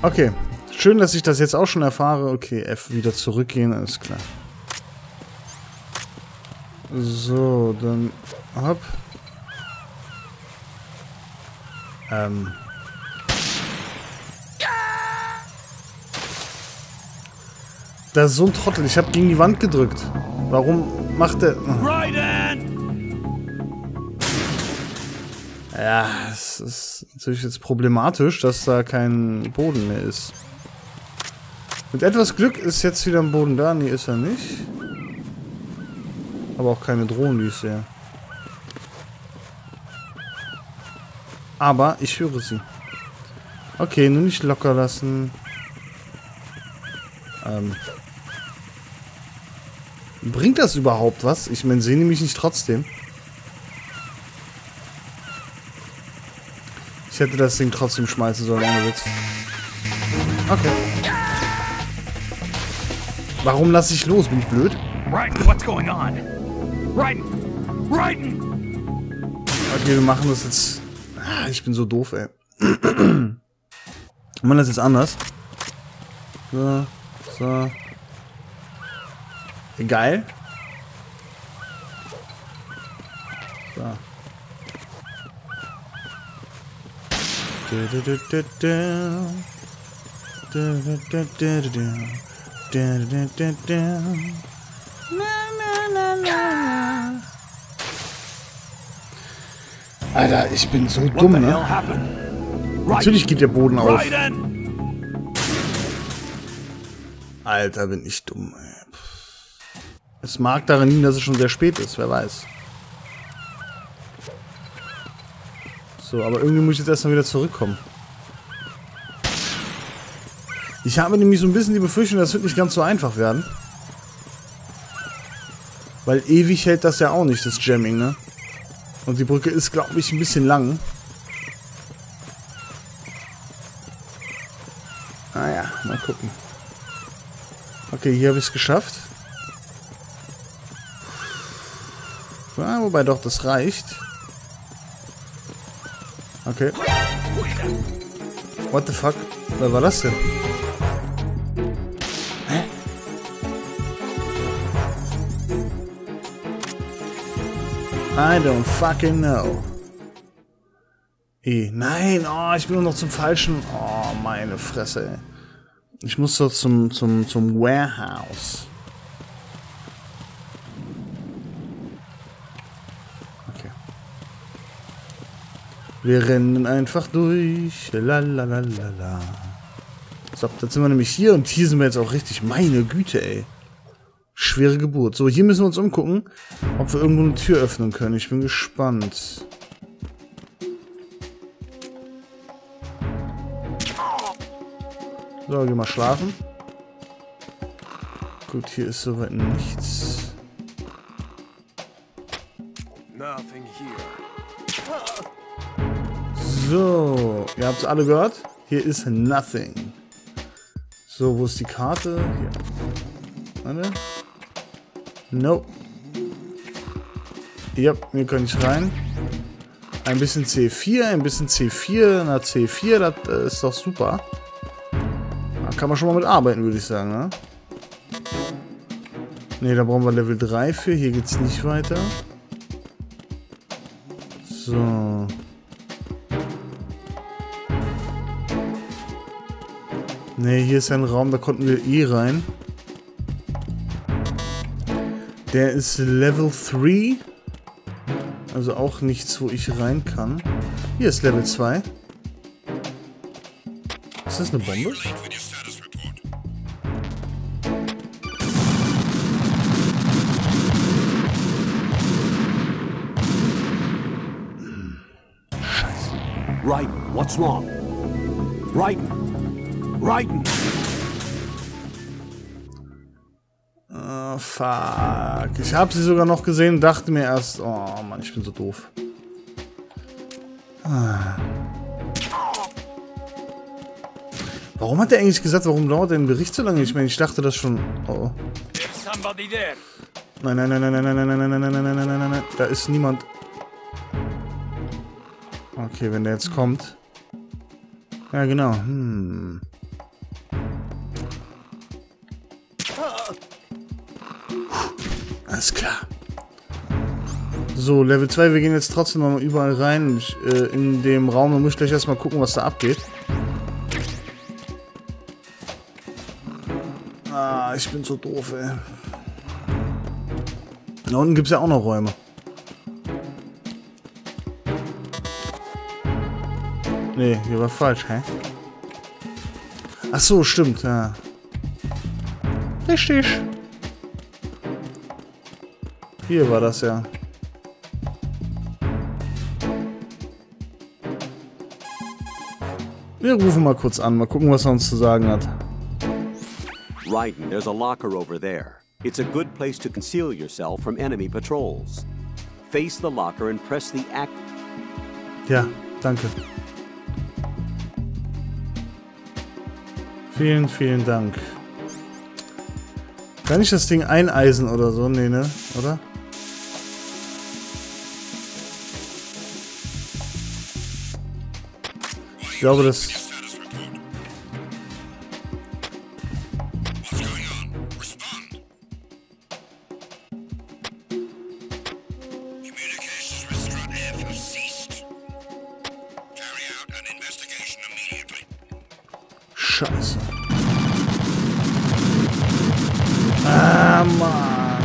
Okay. Schön, dass ich das jetzt auch schon erfahre. Okay, F wieder zurückgehen, alles klar. So, dann hopp. Da ist so ein Trottel. Ich habe gegen die Wand gedrückt. Warum macht der... Ja, es ist natürlich jetzt problematisch, dass da kein Boden mehr ist. Mit etwas Glück ist jetzt wieder ein Boden da. Nee, ist er nicht. Aber auch keine Drohnen, die ich sehe. Aber ich höre sie. Okay, nur nicht locker lassen. Bringt das überhaupt was? Ich meine, sehen die mich nicht trotzdem? Ich hätte das Ding trotzdem schmeißen sollen, ohne Witz. Okay. Warum lasse ich los? Bin ich blöd? Okay, wir machen das jetzt... Ah, ich bin so doof, ey. Wir machen das jetzt anders. So, so. Geil. So. Alter, ich bin so dumm, ne? Natürlich geht der Boden auf. Alter, bin ich dumm, ey. Es mag daran liegen, dass es schon sehr spät ist, wer weiß. So, aber irgendwie muss ich jetzt erstmal wieder zurückkommen. Ich habe nämlich so ein bisschen die Befürchtung, das wird nicht ganz so einfach werden. Weil ewig hält das ja auch nicht, das Jamming, ne? Und die Brücke ist, glaube ich, ein bisschen lang. Naja, mal gucken. Okay, hier habe ich es geschafft. Ja, wobei doch, das reicht. Okay. What the fuck? Was war das denn? Hä? I don't fucking know. Nein, oh, ich bin nur noch zum Falschen. Oh, meine Fresse, ey. Ich muss doch zum Warehouse. Okay. Wir rennen einfach durch. Lalalala. So, jetzt sind wir nämlich hier und hier sind wir jetzt auch richtig. Meine Güte, ey. Schwere Geburt. So, hier müssen wir uns umgucken, ob wir irgendwo eine Tür öffnen können. Ich bin gespannt. So, geh mal schlafen. Gut, hier ist soweit nichts. So, ihr habt es alle gehört? Hier ist nothing. So, wo ist die Karte? Hier. Warte. Nope. Ja, hier kann ich rein. Ein bisschen C4, ein bisschen C4. Na, C4, das ist doch super. Da kann man schon mal mit arbeiten, würde ich sagen, ne? Ne, da brauchen wir Level 3 für. Hier geht's nicht weiter. So. Ne, hier ist ein Raum, da konnten wir eh rein. Der ist Level 3. Also auch nichts, wo ich rein kann. Hier ist Level 2. Ist das eine Bombe? Scheiße. Raiden, what's wrong? Raiden! Raiden! Oh, fuck. Ich habe sie sogar noch gesehen und dachte mir erst, oh Mann, ich bin so doof. Warum hat er eigentlich gesagt, warum dauert der Bericht so lange? Ich meine, ich dachte das schon. Oh. Nein, nein, nein, nein, nein, nein, nein, nein, nein, nein, nein, nein, nein, nein, nein. Da ist niemand. Okay, wenn der jetzt kommt. Ja, genau. Alles klar. So, Level 2. Wir gehen jetzt trotzdem noch mal überall rein in dem Raum. Da muss ich gleich erstmal gucken, was da abgeht. Ah, ich bin so doof, ey. Da unten gibt es ja auch noch Räume. Nee, hier war falsch, hä? Ach so, stimmt, ja. Richtig. Hier war das ja. Wir rufen mal kurz an, mal gucken, was er uns zu sagen hat. Raiden, there's a locker over there. It's a good place to conceal yourself from enemy patrols. Face the locker and press the act. Ja, danke. Vielen, vielen Dank. Kann ich das Ding eineisen oder so? Nee, ne? Oder? Ich glaube, das... Scheiße. Ah, Mann.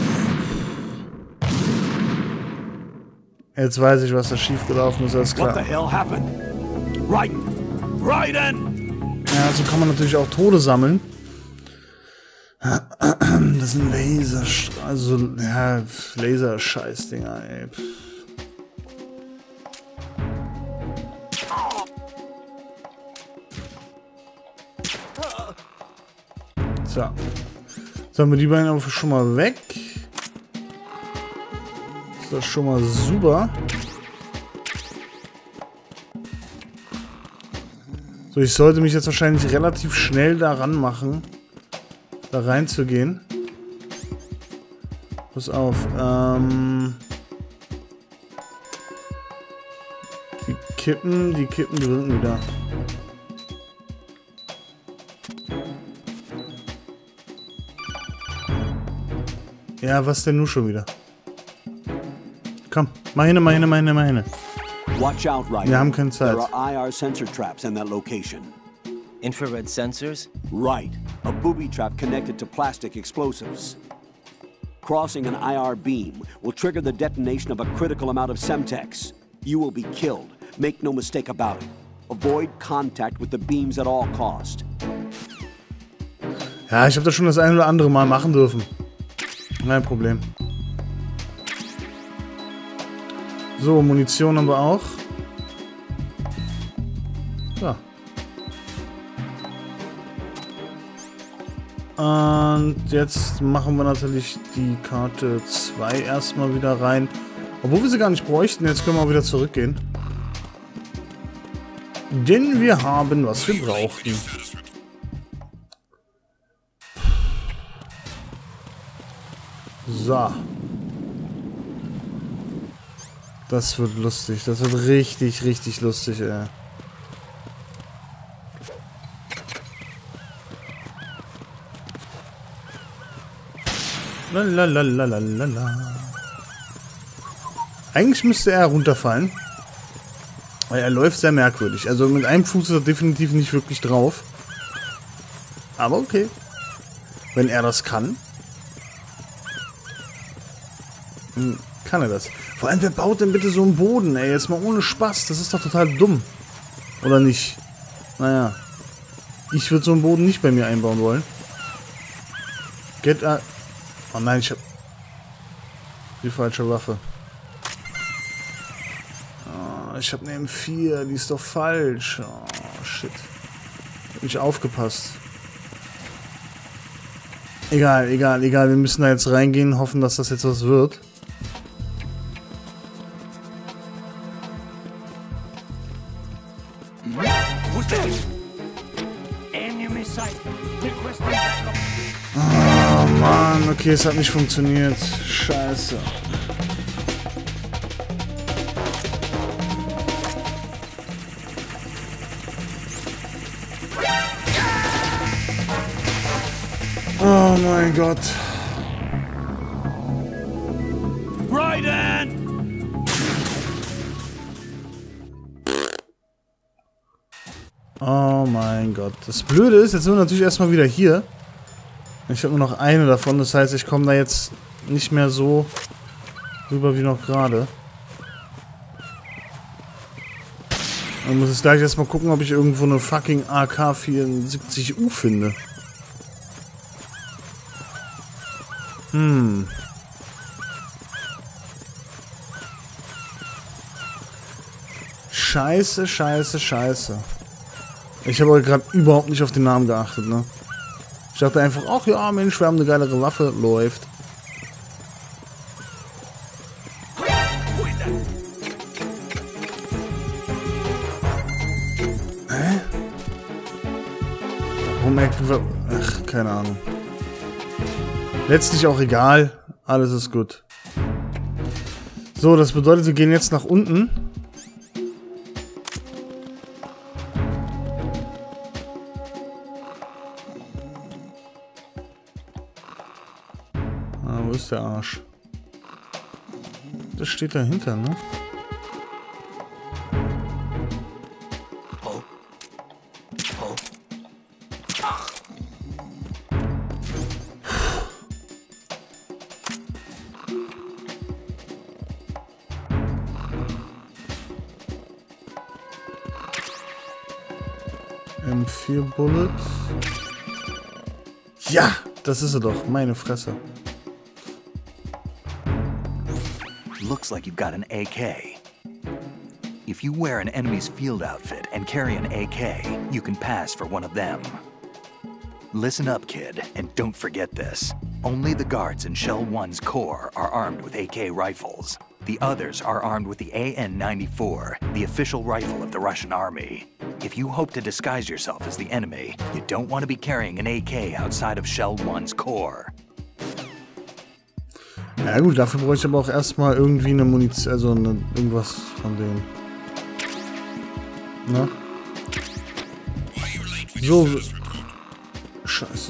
Jetzt weiß ich, was da schiefgelaufen ist, alles klar. What the hell happened? Raiden! Raiden! Ja, so kann man natürlich auch Tode sammeln. Das sind also, ja, Laserscheiß-Dinger, ey. So. Jetzt haben wir die beiden einfach schon mal weg. Ist das schon mal super. So, ich sollte mich jetzt wahrscheinlich relativ schnell daran machen, da reinzugehen. Pass auf, die kippen wieder. Ja, was denn nun schon wieder? Komm, meine. Watch out, Raiden. Wir haben keine Zeit. There are IR sensor traps in that location. Infrared sensors? Right. A booby trap connected to plastic explosives. Crossing an IR beam will trigger the detonation of a critical amount of Semtex. You will be killed. Make no mistake about it. Avoid contact with the beams at all cost. Ja, ich habe das schon das ein oder andere Mal machen dürfen. Kein Problem. So, Munition haben wir auch. So. Und jetzt machen wir natürlich die Karte 2 erstmal wieder rein. Obwohl wir sie gar nicht bräuchten, jetzt können wir auch wieder zurückgehen. Denn wir haben, was wir brauchten. So. Das wird lustig. Das wird richtig, richtig lustig, ey. Lalalala. Eigentlich müsste er runterfallen. Weil er läuft sehr merkwürdig. Also mit einem Fuß ist er definitiv nicht wirklich drauf. Aber okay. Wenn er das kann. Kann er das. Vor allem, wer baut denn bitte so einen Boden, ey? Jetzt mal ohne Spaß. Das ist doch total dumm. Oder nicht? Naja. Ich würde so einen Boden nicht bei mir einbauen wollen. Oh nein, ich hab die falsche Waffe. Oh, ich hab eine M4. Die ist doch falsch. Oh, shit. Ich hab nicht aufgepasst. Egal. Wir müssen da jetzt reingehen, hoffen, dass das jetzt was wird. Oh Mann, okay, es hat nicht funktioniert. Scheiße. Oh mein Gott. Oh mein Gott. Das Blöde ist, jetzt sind wir natürlich erstmal wieder hier. Ich habe nur noch eine davon, das heißt, ich komme da jetzt nicht mehr so rüber wie noch gerade. Dann muss ich gleich erstmal gucken, ob ich irgendwo eine fucking AK-74U finde. Scheiße, scheiße, scheiße. Ich habe gerade überhaupt nicht auf den Namen geachtet, ne? Ich dachte einfach, ach ja, Mensch, wir haben eine geilere Waffe. Läuft. Hä? Warum merkt man... Ach, keine Ahnung. Letztlich auch egal. Alles ist gut. So, das bedeutet, wir gehen jetzt nach unten. Wo ist der Arsch? Das steht dahinter, ne? M4 Bullet. Ja, das ist er doch. Meine Fresse. Looks like you've got an AK. If you wear an enemy's field outfit and carry an AK, you can pass for one of them. Listen up, kid, and don't forget this. Only the guards in Shell 1's Corps are armed with AK rifles. The others are armed with the AN-94, the official rifle of the Russian army. If you hope to disguise yourself as the enemy, you don't want to be carrying an AK outside of Shell 1's Corps. Ja gut, dafür brauche ich aber auch erstmal irgendwie eine Munition, also irgendwas von denen. Na? So. Scheiße.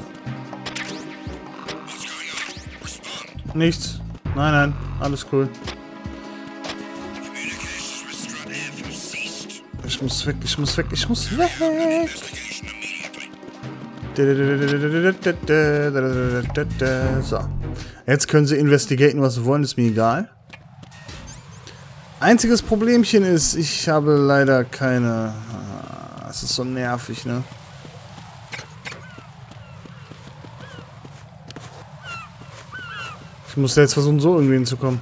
Nichts. Nein, nein, alles cool. Ich muss weg, ich muss weg, ich muss weg. So. Jetzt können sie investigaten, was sie wollen, ist mir egal. Einziges Problemchen ist, ich habe leider keine... Es ist so nervig, ne? Ich muss da jetzt versuchen, so irgendwie hinzukommen.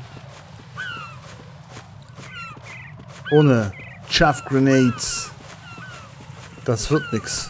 Ohne Chaff Grenades. Das wird nix.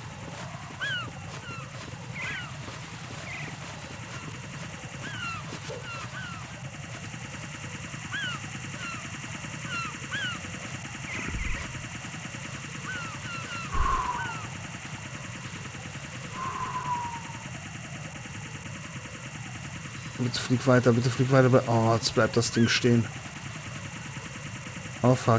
Bitte flieg weiter, bitte flieg weiter. Oh, jetzt bleibt das Ding stehen. Oh, fuck.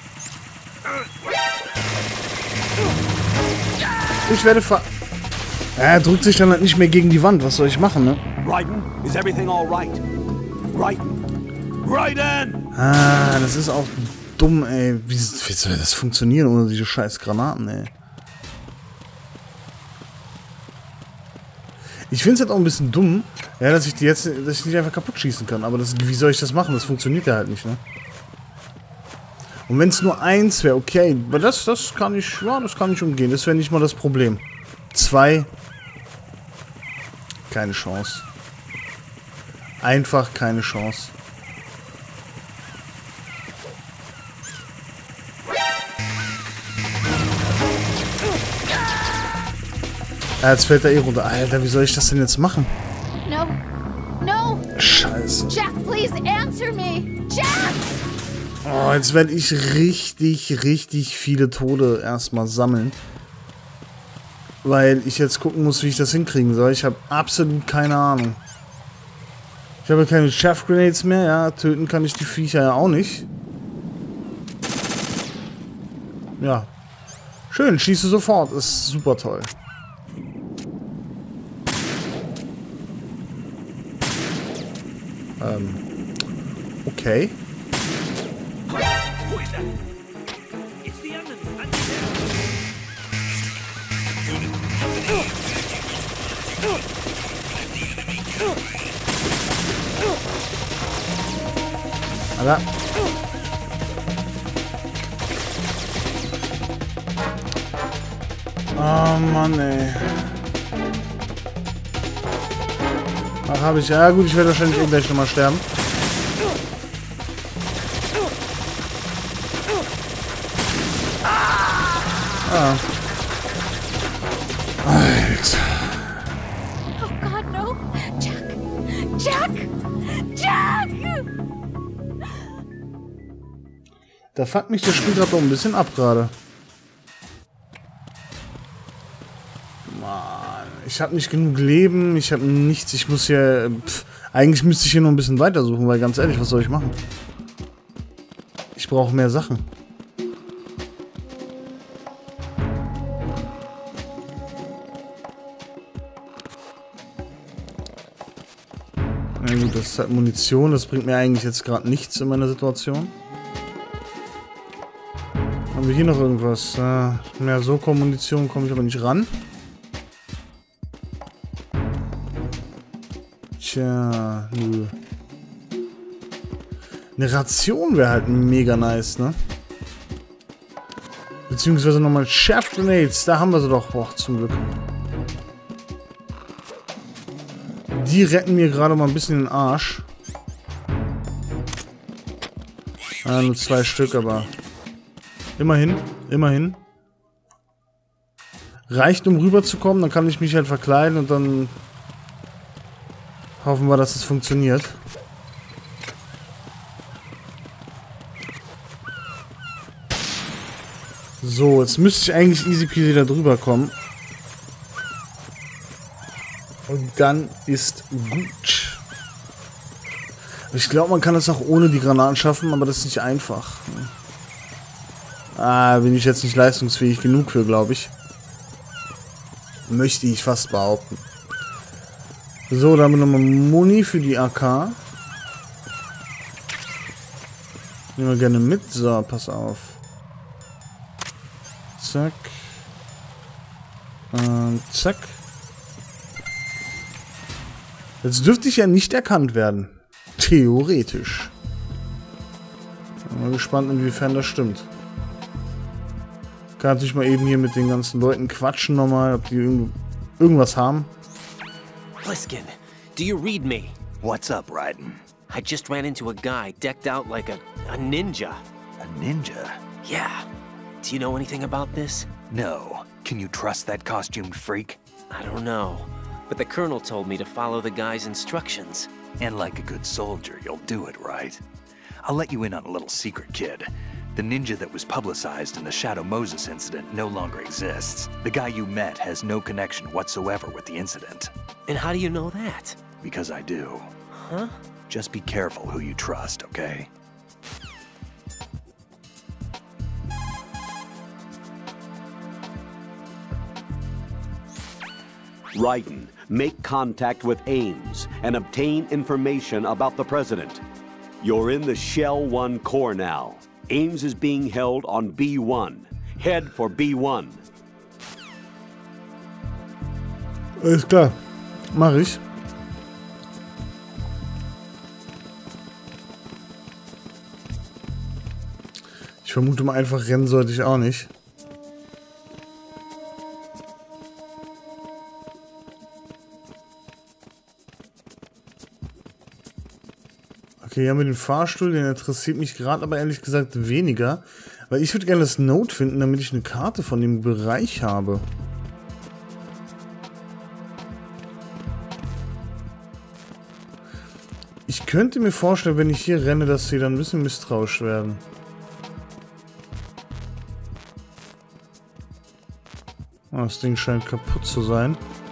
Ich werde er drückt sich dann halt nicht mehr gegen die Wand. Was soll ich machen, ne? Raiden, is everything all right? Raiden! Raiden! Ah, das ist auch dumm, ey. Wie soll das funktionieren ohne diese scheiß Granaten, ey? Ich finde es halt auch ein bisschen dumm, ja, dass ich nicht einfach kaputt schießen kann. Aber wie soll ich das machen? Das funktioniert ja halt nicht, ne? Und wenn es nur eins wäre, okay. Aber das kann ich, ja, das kann ich umgehen. Das wäre nicht mal das Problem. 2. Keine Chance. Einfach keine Chance. Jetzt fällt er eh runter. Alter, wie soll ich das denn jetzt machen? No. No. Scheiße. Jack, please answer me. Jack! Oh, jetzt werde ich richtig viele Tode erstmal sammeln. Weil ich jetzt gucken muss, wie ich das hinkriegen soll. Ich habe absolut keine Ahnung. Ich habe keine Chaff Grenades mehr. Ja, töten kann ich die Viecher ja auch nicht. Ja. Schön, schieße sofort. Ist super toll. Okay. Ja. Oh Mann, ey. Ach, habe ich. Ja gut, ich werde wahrscheinlich eh gleich nochmal sterben. Ah. Alter. Oh God, no! Jack! Jack! Jack! Da fuckt mich das Spiel gerade doch ein bisschen ab gerade. Mann, ich habe nicht genug Leben, ich habe nichts, ich muss hier... eigentlich müsste ich hier noch ein bisschen weitersuchen, weil ganz ehrlich, was soll ich machen? Ich brauche mehr Sachen. Na gut, das ist halt Munition, das bringt mir eigentlich jetzt gerade nichts in meiner Situation. Haben wir hier noch irgendwas? Mehr Soko-Munition komme ich aber nicht ran. Tja, nö. Eine Ration wäre halt mega nice, ne? Beziehungsweise nochmal Chaff Grenades, da haben wir sie doch. Boah, zum Glück. Die retten mir gerade mal ein bisschen den Arsch. Ah, nur 2 Stück, aber... Immerhin, immerhin. Reicht, um rüberzukommen, dann kann ich mich halt verkleiden und dann... Hoffen wir, dass es funktioniert. So, jetzt müsste ich eigentlich easy peasy da drüber kommen. Und dann ist gut. Ich glaube, man kann das auch ohne die Granaten schaffen, aber das ist nicht einfach. Bin ich jetzt nicht leistungsfähig genug für, glaube ich. Möchte ich fast behaupten. So, da haben wir nochmal Muni für die AK. Nehmen wir gerne mit. So, pass auf. Zack. Und zack. Jetzt dürfte ich ja nicht erkannt werden. Theoretisch. Bin mal gespannt, inwiefern das stimmt. Kann natürlich mal eben hier mit den ganzen Leuten quatschen nochmal, ob die irgendwas haben. Pliskin, do you read me? What's up, Raiden? I just ran into a guy decked out like a ninja. A ninja? Yeah. Do you know anything about this? No. Can you trust that costumed freak? I don't know. But the colonel told me to follow the guy's instructions. And like a good soldier, you'll do it, right? I'll let you in on a little secret, kid. The ninja that was publicized in the Shadow Moses incident no longer exists. The guy you met has no connection whatsoever with the incident. And how do you know that? Because I do. Huh? Just be careful who you trust, okay? Raiden, make contact with Ames and obtain information about the president. You're in the Shell 1 core now. Ames is being held on B1. Head for B1. Alles klar. Mach ich. Ich vermute mal, einfach rennen sollte ich auch nicht. Okay, hier haben wir den Fahrstuhl, den interessiert mich gerade aber ehrlich gesagt weniger. Weil ich würde gerne das Note finden, damit ich eine Karte von dem Bereich habe. Ich könnte mir vorstellen, wenn ich hier renne, dass sie dann ein bisschen misstrauisch werden. Oh, das Ding scheint kaputt zu sein.